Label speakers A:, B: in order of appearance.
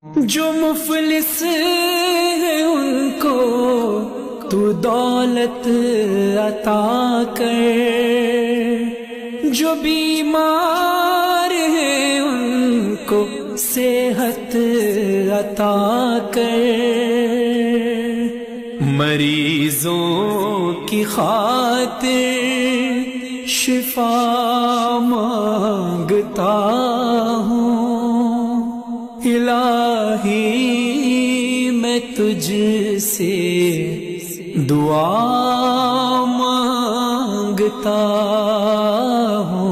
A: जो मुफलिस है उनको तू दौलत अता कर, जो बीमार है उनको सेहत अता कर। मरीजों की खातिर शिफा मांगता हूँ। इलाही मैं तुझसे दुआ मांगता हूँ।